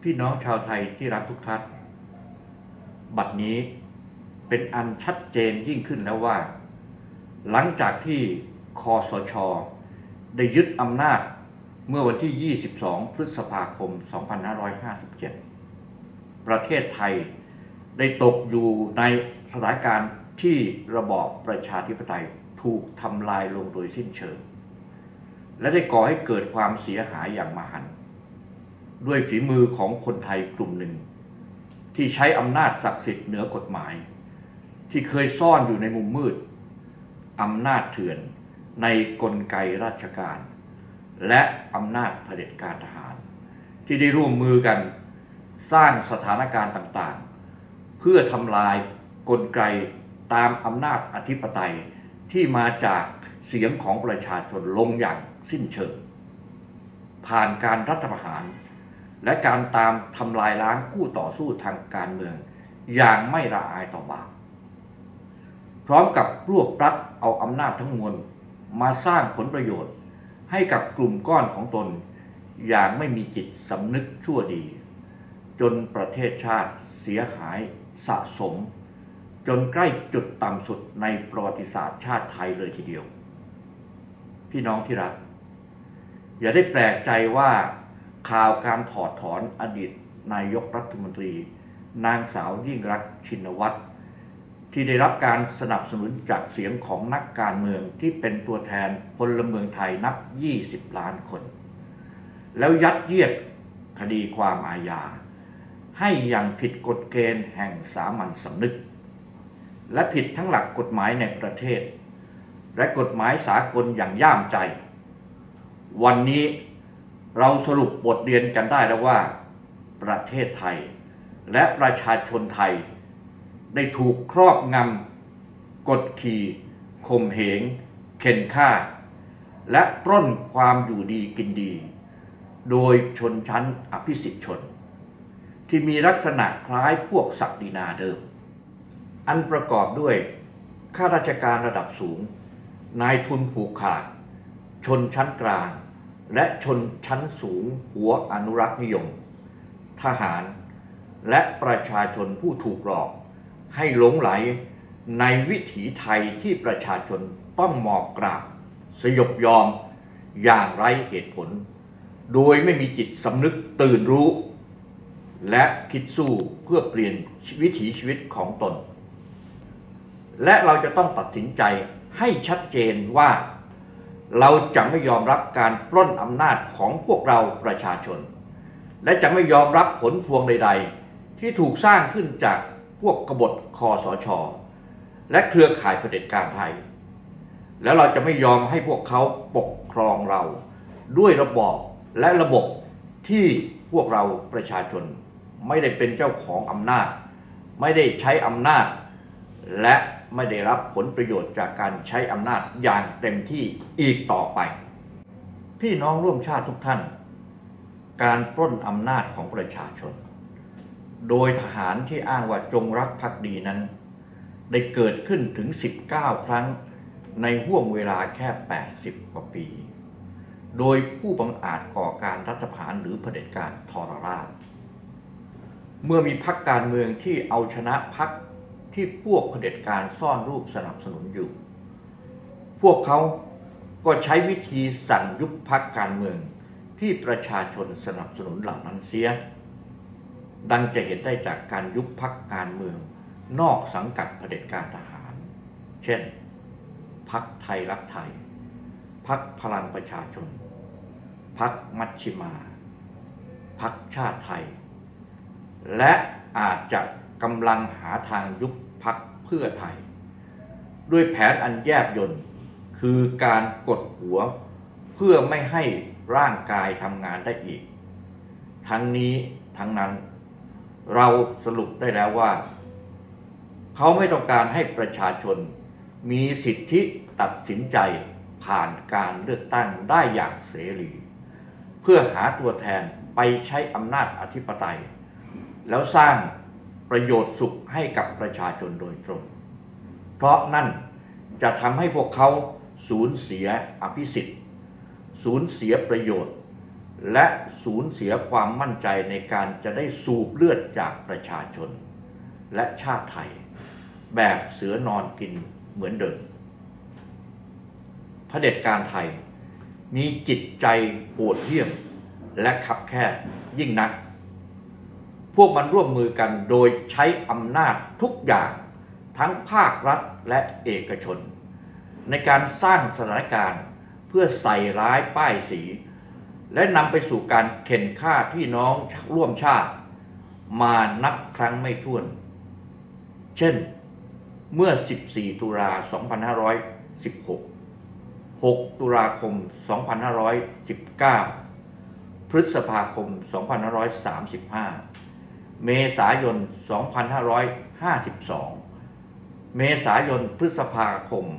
พี่น้องชาวไทยที่รักทุกท่านบัดนี้เป็นอันชัดเจนยิ่งขึ้นแล้วว่าหลังจากที่คสช.ได้ยึดอำนาจเมื่อวันที่ 22 พฤษภาคม 2557 ประเทศไทยได้ตกอยู่ในสถานการณ์ที่ระบอบประชาธิปไตยถูกทำลายลงโดยสิ้นเชิงและได้ก่อให้เกิดความเสียหายอย่างมหันต์ด้วยฝีมือของคนไทยกลุ่มหนึ่งที่ใช้อำนาจศักดิ์สิทธิ์เหนือกฎหมายที่เคยซ่อนอยู่ในมุมมืดอำนาจเถื่อนในกลไกราชการและอำนาจเผด็จการทหารที่ได้ร่วมมือกันสร้างสถานการณ์ต่างๆเพื่อทำลายกลไกตามอำนาจอธิปไตยที่มาจากเสียงของประชาชนลงอย่างสิ้นเชิงผ่านการรัฐประหารและการตามทำลายล้างคู่ต่อสู้ทางการเมืองอย่างไม่ละอายต่อบาปพร้อมกับรวบรัดเอาอำนาจทั้งมวลมาสร้างผลประโยชน์ให้กับกลุ่มก้อนของตนอย่างไม่มีจิตสำนึกชั่วดีจนประเทศชาติเสียหายสะสมจนใกล้จุดต่ำสุดในประวัติศาสตร์ชาติไทยเลยทีเดียวพี่น้องที่รักอย่าได้แปลกใจว่าข่าวการถอดถอนอดีตนายกรัฐมนตรีนางสาวยิ่งลักษณ์ชินวัตรที่ได้รับการสนับสนุนจากเสียงของนักการเมืองที่เป็นตัวแทนพลเมืองไทยนับ20 ล้านคนแล้วยัดเยียดคดีความอาญาให้อย่างผิดกฎเกณฑ์แห่งสามัญสำนึกและผิดทั้งหลักกฎหมายในประเทศและกฎหมายสากลอย่างย่ามใจวันนี้เราสรุปบทเรียนกันได้แล้วว่าประเทศไทยและประชาชนไทยได้ถูกครอบงำกดขี่ข่มเหงเข็นฆ่าและปล้นความอยู่ดีกินดีโดยชนชั้นอภิสิทธิชนที่มีลักษณะคล้ายพวกศักดินาเดิมอันประกอบด้วยข้าราชการระดับสูงนายทุนผูกขาดชนชั้นกลางและชนชั้นสูงหัวอนุรักษ์นิยมทหารและประชาชนผู้ถูกหลอกให้หลงไหลในวิถีไทยที่ประชาชนต้องหมอบกราบสยบยอมอย่างไร้เหตุผลโดยไม่มีจิตสำนึกตื่นรู้และคิดสู้เพื่อเปลี่ยนวิถีชีวิตของตนและเราจะต้องตัดสินใจให้ชัดเจนว่าเราจะไม่ยอมรับการปล้นอำนาจของพวกเราประชาชนและจะไม่ยอมรับผลพวงใดๆที่ถูกสร้างขึ้นจากพวกกบฏคสช.และเครือข่ายเผด็จการไทยแล้วเราจะไม่ยอมให้พวกเขาปกครองเราด้วยระบอบและระบบที่พวกเราประชาชนไม่ได้เป็นเจ้าของอำนาจไม่ได้ใช้อำนาจและไม่ได้รับผลประโยชน์จากการใช้อำนาจอย่างเต็มที่อีกต่อไปพี่น้องร่วมชาติทุกท่านการปล้นอำนาจของประชาชนโดยทหารที่อ้างว่าจงรักภักดีนั้นได้เกิดขึ้นถึง19 ครั้งในห่วงเวลาแค่80 กว่าปีโดยผู้บังอาจก่อการรัฐประหารหรือเผด็จการทรราชเมื่อมีพรรคการเมืองที่เอาชนะพรรคที่พวกเผด็จการซ่อนรูปสนับสนุนอยู่พวกเขาก็ใช้วิธีสั่งยุบพรรคการเมืองที่ประชาชนสนับสนุนเหล่านั้นเสียดังจะเห็นได้จากการยุบพรรคการเมืองนอกสังกัดเผด็จการทหารเช่นพรรคไทยรักไทยพรรคพลังประชาชนพรรคมัชฌิมาพรรคชาติไทยและอาจจะกำลังหาทางยุบพรรคเพื่อไทยด้วยแผนอันแยบยลคือการกดหัวเพื่อไม่ให้ร่างกายทำงานได้อีกทั้งนี้ทั้งนั้นเราสรุปได้แล้วว่าเขาไม่ต้องการให้ประชาชนมีสิทธิตัดสินใจผ่านการเลือกตั้งได้อย่างเสรีเพื่อหาตัวแทนไปใช้อำนาจอธิปไตยแล้วสร้างประโยชน์สุขให้กับประชาชนโดยตรงเพราะนั่นจะทำให้พวกเขาสูญเสียอภิสิทธิ์สูญเสียประโยชน์และสูญเสียความมั่นใจในการจะได้สูบเลือดจากประชาชนและชาติไทยแบบเสือนอนกินเหมือนเดิมเผด็จการไทยมีจิตใจโหดเหี้ยมและคับแคบยิ่งนักพวกมันร่วมมือกันโดยใช้อำนาจทุกอย่างทั้งภาครัฐและเอกชนในการสร้างสถานการณ์เพื่อใส่ร้ายป้ายสีและนำไปสู่การเข็นฆ่าพี่น้องร่วมชาติมานับครั้งไม่ถ้วนเช่นเมื่อ 14 ตุลา 2516 6 ตุลาคม 2519 พฤษภาคม 2535 เมษายน 2552 เมษายน พฤษภาคม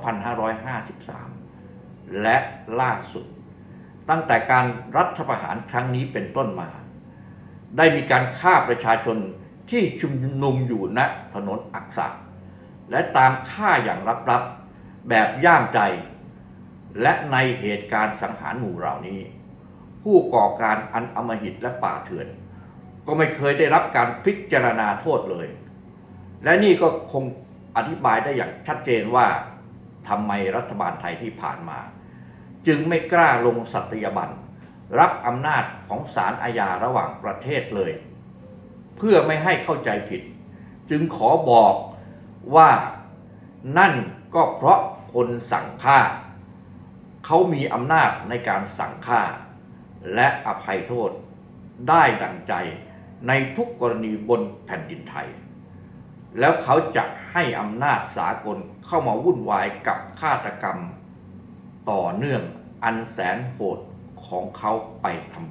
2553 และล่าสุดตั้งแต่การรัฐประหารครั้งนี้เป็นต้นมาได้มีการฆ่าประชาชนที่ชุมนุมอยู่ณถนนอักษะและตามฆ่าอย่างลับๆแบบย่ามใจและในเหตุการณ์สังหารหมู่เหล่านี้ผู้ก่อการอันอำมหิตและป่าเถื่อนก็ไม่เคยได้รับการพิจารณาโทษเลยและนี่ก็คงอธิบายได้อย่างชัดเจนว่าทำไมรัฐบาลไทยที่ผ่านมาจึงไม่กล้าลงสัตยาบันรับอำนาจของศาลอาญาระหว่างประเทศเลยเพื่อไม่ให้เข้าใจผิดจึงขอบอกว่านั่นก็เพราะคนสั่งฆ่าเขามีอำนาจในการสั่งฆ่าและอภัยโทษได้ดังใจในทุกกรณีบนแผ่นดินไทยแล้วเขาจะให้อำนาจสากลเข้ามาวุ่นวายกับฆาตกรรมต่อเนื่องอันแสนโหดของเขาไปทำไม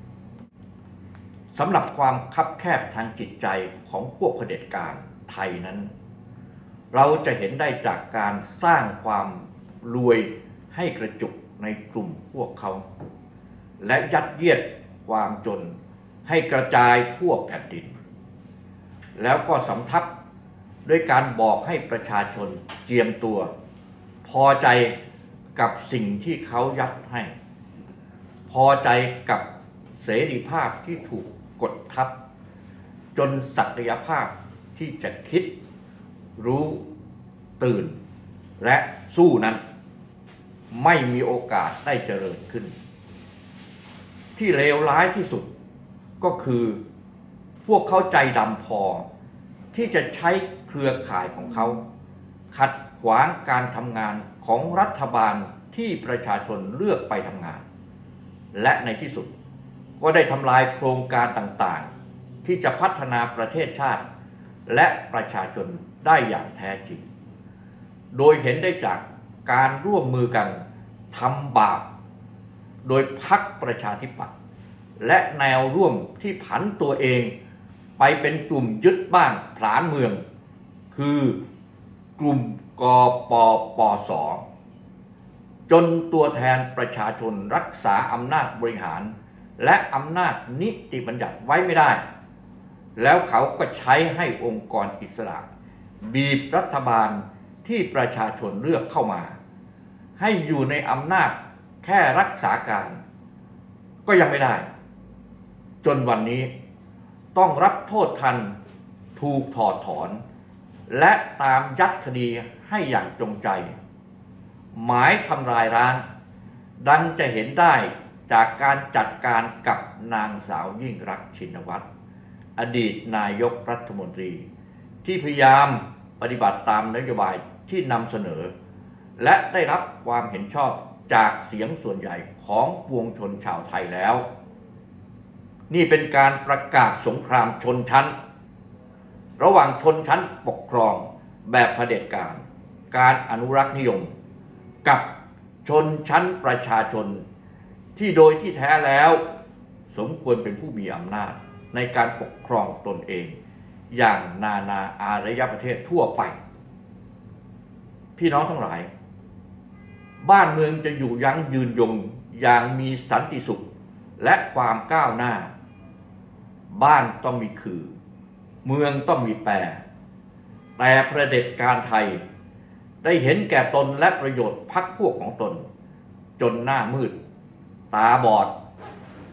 สำหรับความคับแคบทางจิตใจของพวกเผด็จการไทยนั้นเราจะเห็นได้จากการสร้างความรวยให้กระจุกในกลุ่มพวกเขาและยัดเยียดความจนให้กระจายทั่วแผ่นดินแล้วก็สำทับด้วยการบอกให้ประชาชนเจียมตัวพอใจกับสิ่งที่เขายัดให้พอใจกับเสรีภาพที่ถูกกดทับจนศักยภาพที่จะคิดรู้ตื่นและสู้นั้นไม่มีโอกาสได้เจริญขึ้นที่เลวร้ายที่สุดก็คือพวกเขาใจดำพอที่จะใช้เครือข่ายของเขาขัดขวางการทำงานของรัฐบาลที่ประชาชนเลือกไปทำงานและในที่สุดก็ได้ทำลายโครงการต่างๆที่จะพัฒนาประเทศชาติและประชาชนได้อย่างแท้จริงโดยเห็นได้จากการร่วมมือกันทำบาปโดยพรรคประชาธิปัตย์และแนวร่วมที่ผันตัวเองไปเป็นกลุ่มยึดบ้านผลาญเมืองคือกลุ่มกปปส.จนตัวแทนประชาชนรักษาอำนาจบริหารและอำนาจนิติบัญญัติไว้ไม่ได้แล้วเขาก็ใช้ให้องค์กรอิสระบีบรัฐบาลที่ประชาชนเลือกเข้ามาให้อยู่ในอำนาจแค่รักษาการก็ยังไม่ได้จนวันนี้ต้องรับโทษทันถูกถอดถอนและตามยัดคดีให้อย่างจงใจหมายทำลายล้างดังจะเห็นได้จากการจัดการกับนางสาวยิ่งรักษณ์ชินวัตรอดีตนายกรัฐมนตรีที่พยายามปฏิบัติตามนโยบายที่นำเสนอและได้รับความเห็นชอบจากเสียงส่วนใหญ่ของปวงชนชาวไทยแล้วนี่เป็นการประกาศสงครามชนชั้นระหว่างชนชั้นปกครองแบบเผด็จการการอนุรักษ์นิยมกับชนชั้นประชาชนที่โดยที่แท้แล้วสมควรเป็นผู้มีอำนาจในการปกครองตนเองอย่างนานาอารยประเทศทั่วไปพี่น้องทั้งหลายบ้านเมืองจะอยู่ยั้งยืนยงอย่างมีสันติสุขและความก้าวหน้าบ้านต้องมีคือเมืองต้องมีแปรแต่เผด็จการไทยได้เห็นแก่ตนและประโยชน์พรรคพวกของตนจนหน้ามืดตาบอด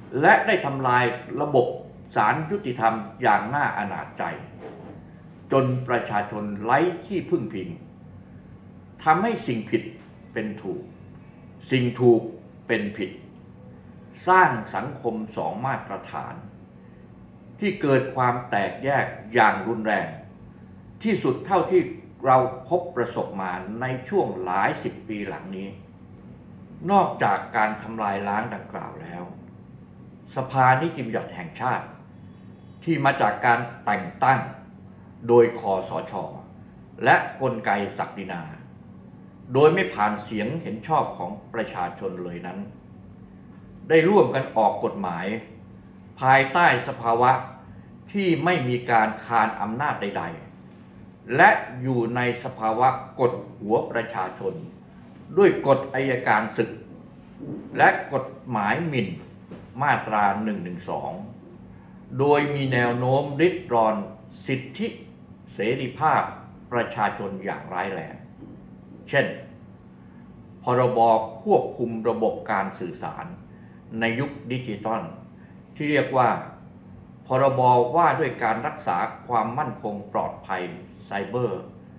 และได้ทำลายระบบศาลยุติธรรมอย่างน่าอนาจใจจนประชาชนไร้ที่พึ่งพิงทำให้สิ่งผิดเป็นถูกสิ่งถูกเป็นผิดสร้างสังคมสองมาตรฐานที่เกิดความแตกแยกอย่างรุนแรงที่สุดเท่าที่เราพบประสบมาในช่วงหลายสิบปีหลังนี้นอกจากการทำลายล้างดังกล่าวแล้วสภานิติบัญญัติแห่งชาติที่มาจากการแต่งตั้งโดยคสช.และกลไกศักดินาโดยไม่ผ่านเสียงเห็นชอบของประชาชนเลยนั้นได้ร่วมกันออกกฎหมายภายใต้สภาวะที่ไม่มีการคานอำนาจใดๆและอยู่ในสภาวะกดหัวประชาชนด้วยกฎอัยการศึกและกฎหมายหมิ่นมาตรา 112 โดยมีแนวโน้มริดรอนสิทธิเสรีภาพประชาชนอย่างร้ายแรงเช่นพรบควบคุมระบบการสื่อสารในยุคดิจิทัลที่เรียกว่าพรบว่าด้วยการรักษาความมั่นคงปลอดภัยไซเบอร์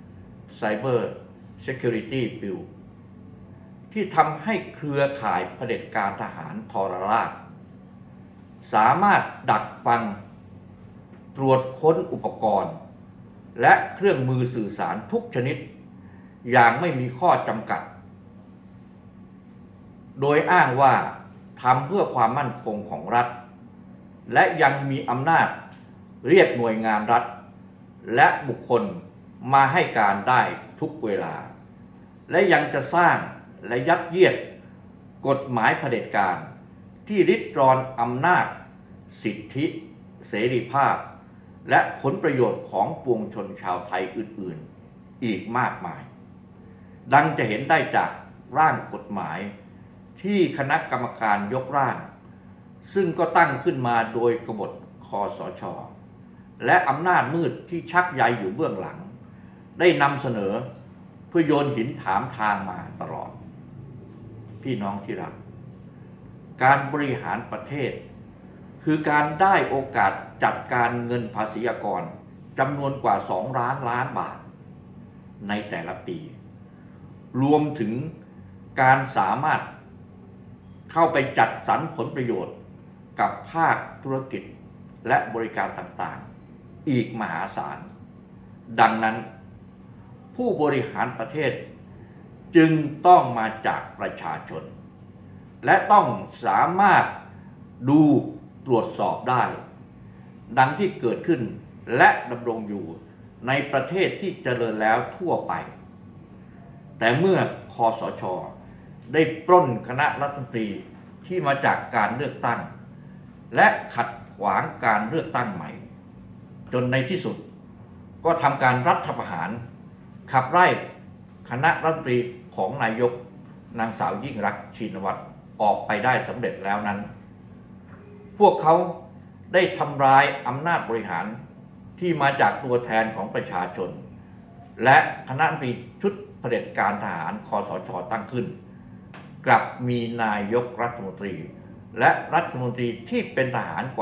Security Bill ที่ทำให้เครือข่ายเผด็จการทหารทรราชสามารถดักฟังตรวจค้นอุปกรณ์และเครื่องมือสื่อสารทุกชนิดอย่างไม่มีข้อจำกัดโดยอ้างว่าทำเพื่อความมั่นคงของรัฐและยังมีอำนาจเรียกหน่วยงานรัฐและบุคคลมาให้การได้ทุกเวลาและยังจะสร้างและยัดเยียดกฎหมายเผด็จการที่ริดรอนอำนาจสิทธิเสรีภาพและผลประโยชน์ของปวงชนชาวไทยอื่นๆอีกมากมายดังจะเห็นได้จากร่างกฎหมายที่คณะกรรมการยกร่างซึ่งก็ตั้งขึ้นมาโดยกบฏคสช.และอำนาจมืดที่ชักใยอยู่เบื้องหลังได้นำเสนอเพื่อโยนหินถามทางมาตลอดพี่น้องที่รักการบริหารประเทศคือการได้โอกาสจัดการเงินภาษีกรจำนวนกว่า2 ล้านบาทในแต่ละปีรวมถึงการสามารถเข้าไปจัดสรรผลประโยชน์กับภาคธุรกิจและบริการต่างๆอีกมหาศาลดังนั้นผู้บริหารประเทศจึงต้องมาจากประชาชนและต้องสามารถดูตรวจสอบได้ดังที่เกิดขึ้นและดำรงอยู่ในประเทศที่เจริญแล้วทั่วไปแต่เมื่อคสช.ได้ปล้นคณะรัฐมนตรีที่มาจากการเลือกตั้งและขัดขวางการเลือกตั้งใหม่จนในที่สุดก็ทำการรัฐประหารขับไล่คณะรัฐมนตรีของนายกนางสาวยิ่งรักษณ์ชินวัตรออกไปได้สำเร็จแล้วนั้นพวกเขาได้ทำลายอำนาจบริหารที่มาจากตัวแทนของประชาชนและคณะรัฐมนตรีชุดเผด็จการทหารคสช.ตั้งขึ้นกลับมีนายกรัฐมนตรีและรัฐมนตรีที่เป็นทหารกว่า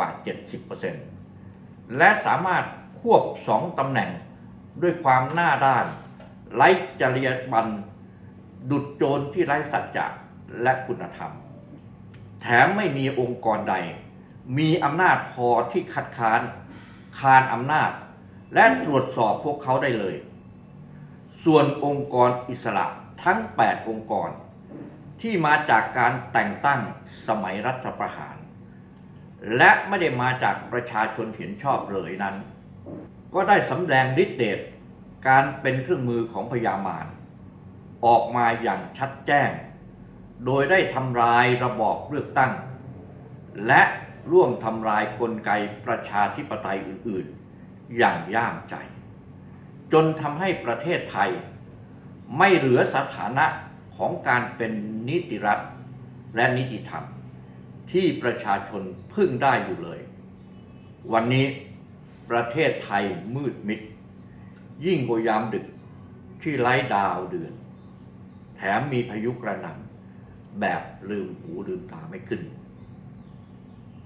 70% และสามารถควบ2 ตำแหน่งด้วยความหน้าด้านไร้จริยธรรมดุจโจรที่ไร้สัจจะและคุณธรรมแถมไม่มีองค์กรใดมีอำนาจพอที่คัดค้านคานอำนาจและตรวจสอบพวกเขาได้เลยส่วนองค์กรอิสระทั้ง8 องค์กรที่มาจากการแต่งตั้งสมัยรัฐประหารและไม่ได้มาจากประชาชนเห็นชอบเลยนั้นก็ได้สำแดงฤทธิ์เดชการเป็นเครื่องมือของพญามารออกมาอย่างชัดแจ้งโดยได้ทำลายระบอบเลือกตั้งและร่วมทำลายกลไกประชาธิปไตยอื่นๆอย่างย่ามใจจนทำให้ประเทศไทยไม่เหลือสถานะของการเป็นนิติรัฐและนิติธรรมที่ประชาชนพึ่งได้อยู่เลยวันนี้ประเทศไทยมืดมิดยิ่งกว่ายามดึกที่ไร้ดาวเดือนแถมมีพายุกระหน่ำแบบลืมหูลืมตาไม่ขึ้น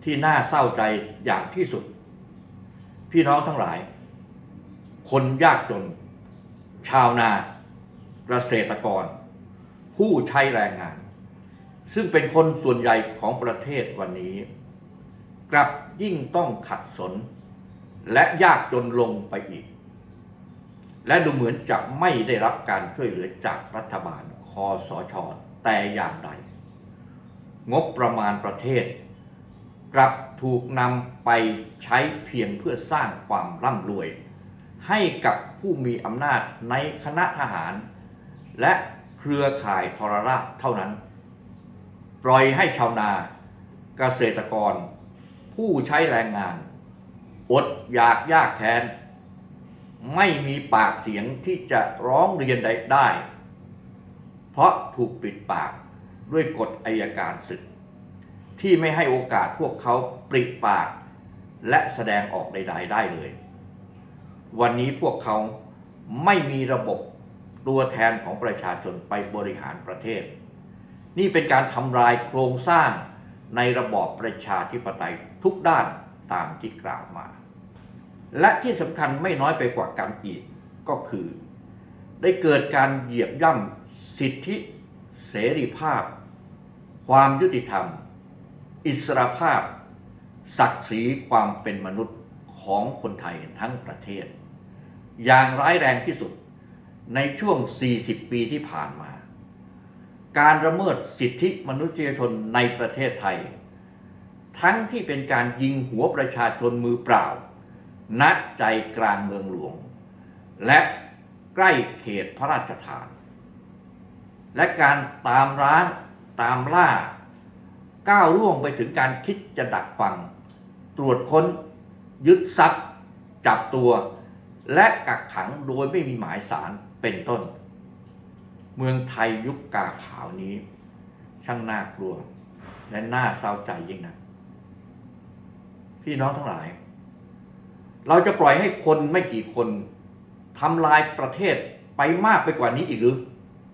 ที่น่าเศร้าใจอย่างที่สุดพี่น้องทั้งหลายคนยากจนชาวนาเกษตรกรผู้ใช้แรงงานซึ่งเป็นคนส่วนใหญ่ของประเทศวันนี้กลับยิ่งต้องขัดสนและยากจนลงไปอีกและดูเหมือนจะไม่ได้รับการช่วยเหลือจากรัฐบาลคสช.แต่อย่างใดงบประมาณประเทศกลับถูกนำไปใช้เพียงเพื่อสร้างความร่ำรวยให้กับผู้มีอำนาจในคณะทหารและเครือข่ายทรราชเท่านั้นปล่อยให้ชาวนาเกษตรกรผู้ใช้แรงงานอดอยากยากแค้นไม่มีปากเสียงที่จะร้องเรียนได้เพราะถูกปิดปากด้วยกฎอัยการศึกที่ไม่ให้โอกาสพวกเขาปริปากและแสดงออกใดๆได้เลยวันนี้พวกเขาไม่มีระบบตัวแทนของประชาชนไปบริหารประเทศนี่เป็นการทำลายโครงสร้างในระบอบประชาธิปไตยทุกด้านตามที่กล่าวมาและที่สำคัญไม่น้อยไปกว่ากันอีกก็คือได้เกิดการเหยียบย่ำสิทธิเสรีภาพความยุติธรรมอิสรภาพศักดิ์ศรีความเป็นมนุษย์ของคนไทยทั้งประเทศอย่างร้ายแรงที่สุดในช่วง40 ปีที่ผ่านมาการละเมิดสิทธิมนุษยชนในประเทศไทยทั้งที่เป็นการยิงหัวประชาชนมือเปล่าณใจกลางเมืองหลวงและใกล้เขตพระราชฐานและการตามร้านตามล่าก้าวล่วงไปถึงการคิดจะดักฟังตรวจค้นยึดทรัพย์จับตัวและกักขังโดยไม่มีหมายศาลเป็นต้นเมืองไทยยุคกาขาวนี้ช่างน่ากลัวและน่าเศร้าใจยิ่งนักพี่น้องทั้งหลายเราจะปล่อยให้คนไม่กี่คนทำลายประเทศไปมากไปกว่านี้อีกหรือ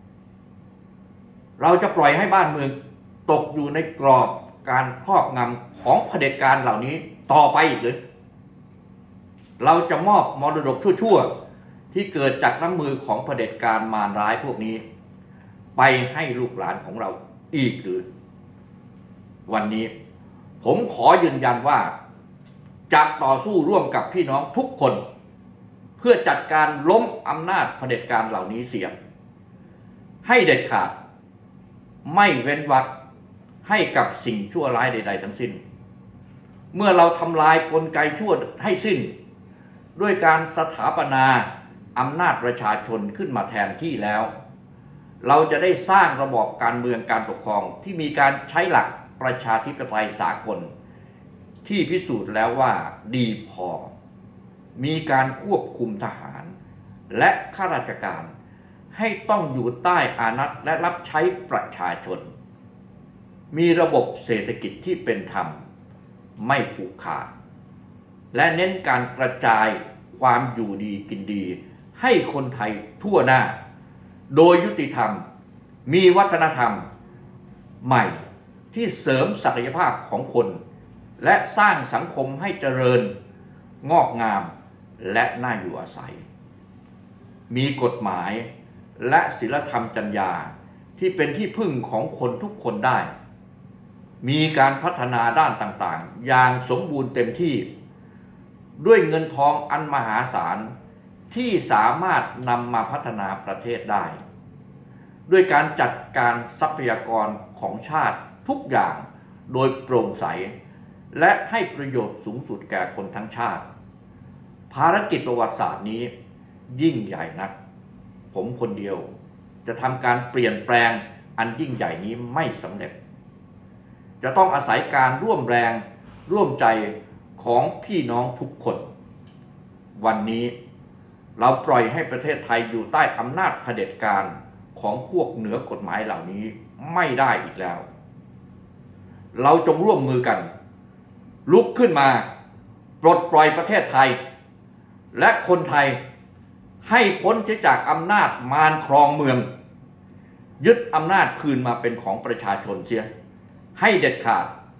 เราจะปล่อยให้บ้านเมืองตกอยู่ในกรอบการครอบงำของเผด็จการเหล่านี้ต่อไปอีกหรือเราจะมอบมรดกชั่วๆที่เกิดจากน้ำมือของเผด็จการมารร้ายพวกนี้ไปให้ลูกหลานของเราอีกหรือวันนี้ผมขอยืนยันว่าจะต่อสู้ร่วมกับพี่น้องทุกคนเพื่อจัดการล้มอำนาจเผด็จการเหล่านี้เสียให้เด็ดขาดไม่เว้นวรรคให้กับสิ่งชั่วร้ายใดๆทั้งสิ้นเมื่อเราทำลายกลไกชั่วให้สิ้นด้วยการสถาปนาอำนาจประชาชนขึ้นมาแทนที่แล้วเราจะได้สร้างระบอบการเมืองการปกครองที่มีการใช้หลักประชาธิปไตยสากลที่พิสูจน์แล้วว่าดีพอมีการควบคุมทหารและข้าราชการให้ต้องอยู่ใต้อานัตและรับใช้ประชาชนมีระบบเศรษฐกิจที่เป็นธรรมไม่ผูกขาดและเน้นการกระจายความอยู่ดีกินดีให้คนไทยทั่วหน้าโดยยุติธรรมมีวัฒนธรรมใหม่ที่เสริมศักยภาพของคนและสร้างสังคมให้เจริญงอกงามและน่าอยู่อาศัยมีกฎหมายและศีลธรรมจรรยาที่เป็นที่พึ่งของคนทุกคนได้มีการพัฒนาด้านต่างๆอย่างสมบูรณ์เต็มที่ด้วยเงินทองอันมหาศาลที่สามารถนำมาพัฒนาประเทศได้ด้วยการจัดการทรัพยากรของชาติทุกอย่างโดยโปร่งใสและให้ประโยชน์สูงสุดแก่คนทั้งชาติภารกิจประวัติศาสตร์นี้ยิ่งใหญ่นักผมคนเดียวจะทำการเปลี่ยนแปลงอันยิ่งใหญ่นี้ไม่สำเร็จจะต้องอาศัยการร่วมแรงร่วมใจของพี่น้องทุกคนวันนี้เราปล่อยให้ประเทศไทยอยู่ใต้อำนาจเผด็จการของพวกเหนือกฎหมายเหล่านี้ไม่ได้อีกแล้วเราจงร่วมมือกันลุกขึ้นมาปลดปล่อยประเทศไทยและคนไทยให้พ้นจากอำนาจมารครองเมืองยึดอำนาจคืนมาเป็นของประชาชนเสียให้เด็ดขาด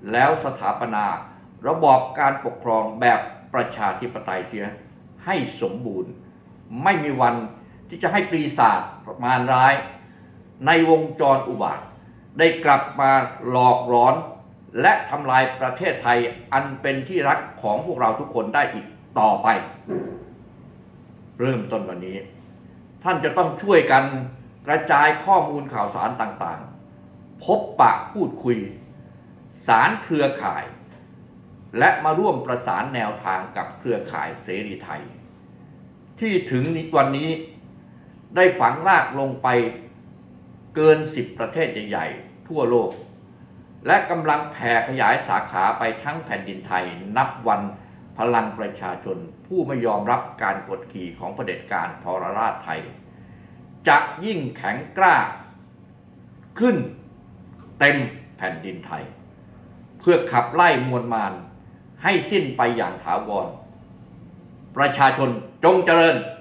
แล้วสถาปนาระบอบการปกครองแบบประชาธิปไตยเสียให้สมบูรณ์ไม่มีวันที่จะให้ปีศาจมารร้ายในวงจรอุบาทได้กลับมาหลอกหลอนและทำลายประเทศไทยอันเป็นที่รักของพวกเราทุกคนได้อีกต่อไปเริ่มต้นวันนี้ท่านจะต้องช่วยกันกระจายข้อมูลข่าวสารต่างๆพบปะพูดคุยสารเครือข่ายและมาร่วมประสานแนวทางกับเครือข่ายเสรีไทยที่ถึงวันนี้ได้ฝังรากลงไปเกิน10ประเทศใหญ่ๆทั่วโลกและกำลังแผ่ขยายสาขาไปทั้งแผ่นดินไทยนับวันพลังประชาชนผู้ไม่ยอมรับการกดขี่ของเผด็จการทรราชไทยจะยิ่งแข็งกล้าขึ้นเต็มแผ่นดินไทยเพื่อขับไล่มวลมารให้สิ้นไปอย่างถาวรประชาชนจงเจริญ